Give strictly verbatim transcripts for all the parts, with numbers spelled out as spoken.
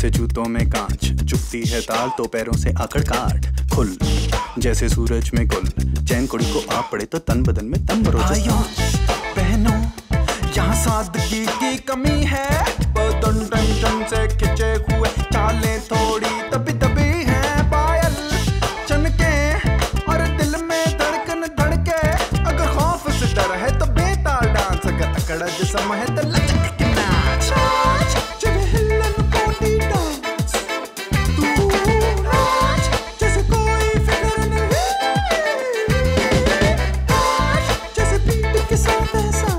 जैसे जूतों में कांच, चुपती है ताल तो पैरों से आकड़ काट। खुल जैसे सूरज में गुल, चैन कुड़ी को आप पड़े तो तन बदन में तम बरोज। पहनो यहाँ सादगी की कमी है, बदन टेंशन से खिंचे हुए, चालें थोड़ी तभी तभी हैं, पायल चनके और दिल में धड़कन धड़के। अगर खौफ से डर है तो बेताल डांस, अगर अकड़ जिस्म है तो लचक के नाच। जब हिलन कोटी डांस, तू नाच जैसे कोई फिक्र नहीं, नाच जैसे बीट के साथ एहसास।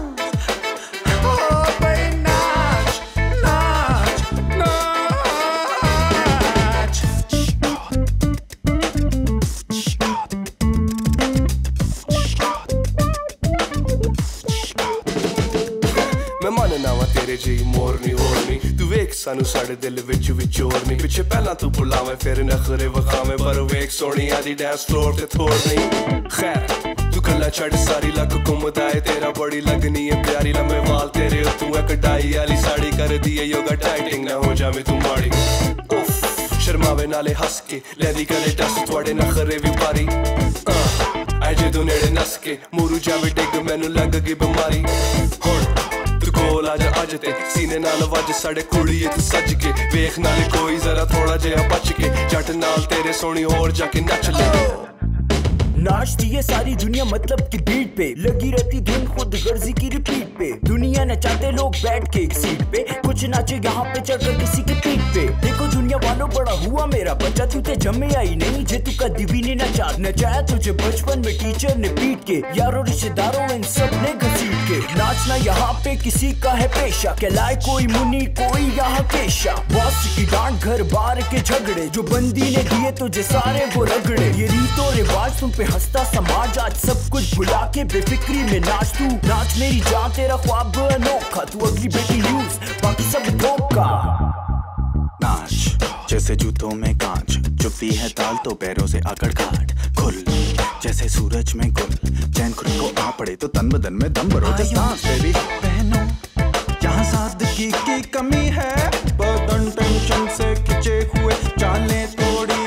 मैं मानना वा तेरे जी मोरनी होरनी, तू वेख सानू साढ़े दिल विच विचोरनी। पिछे पहला तू बुलावे फिर नखरे वखावे, पर वेख सोनी आदि डांस फ्लोर ते थोड़ नहीं। खैर तू कला छड़ सारी लक घुमदा है तेरा, बड़ी लगनी है प्यारी लम्बे वाल तेरे, तू है कढ़ाई आली साड़ी कर दी है योगा डाइटिंग, ना हो जावे तू माड़ी। उफ शर्मावे नाले हंस के लैदी गले टस, थोड़े नखरे भी पारी अजे तू नेड़े नस के, मुरू जावे डिग मैनू लग गई बीमारी। हुण तू कोल आजा अज ते सीने नाल वज साढ़े कुड़िए तू सज के, वेख नाले कोई जरा थोड़ा जिहा बच के, जट नाल तेरे सोनी होर जाके नच ले। नाचती है सारी दुनिया मतलब की बीट पे, लगी रहती धुन खुद गर्जी की रिपीट पे। दुनिया नचाते लोग बैठ के एक सीट पे, कुछ नाचे यहाँ पे चढ़कर किसी की पीठ पे। देखो दुनिया वालों बड़ा हुआ मेरा बच्चा, तू ते जमे आई नहीं जे तू कभी भी नहीं नचा। नचाया तुझे बचपन में टीचर ने पीट के, यारों रिश्तेदारों इन सब ने घसीट के। नाचना यहाँ पे किसी का है पेशा, कहलाए कोई मुनि कोई यहाँ केशा। बॉस की डांट घर बार के झगड़े, जो बंदी ने दिए तुझे सारे वो रगड़े। ये रीतो रिवाज तुम पे हंसता समाज, आज सब कुछ भुला के बेफिक्री में नाच। तू नाच मेरी जान तेरा ख्वाब अनोखा, तू अगली बेटी यूज बाकी सब धोखा। नाच जैसे जूतों में कांच, चुपती है ताल तो पैरों से आकड़ काट। खुल जैसे सूरज में गुल, चैन कुड़ी को आ पड़े तो तन बदन में दम बरोज। डांस बेबी पहनो यहाँ सादगी की कमी है, बदन टेंशन से खिंचे हुए, चालें थोड़ी